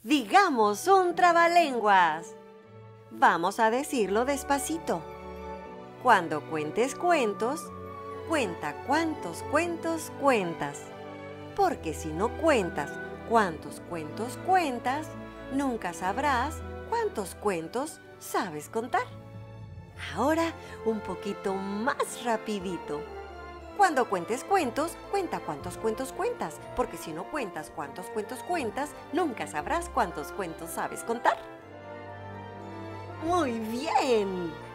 Digamos un trabalenguas. Vamos a decirlo despacito. Cuando cuentes cuentos, cuenta cuántos cuentos cuentas. Porque si no cuentas cuántos cuentos cuentas, nunca sabrás cuántos cuentos sabes contar. Ahora un poquito más rapidito. Cuando cuentes cuentos, cuenta cuántos cuentos cuentas, porque si no cuentas cuántos cuentos cuentas, nunca sabrás cuántos cuentos sabes contar. ¡Muy bien!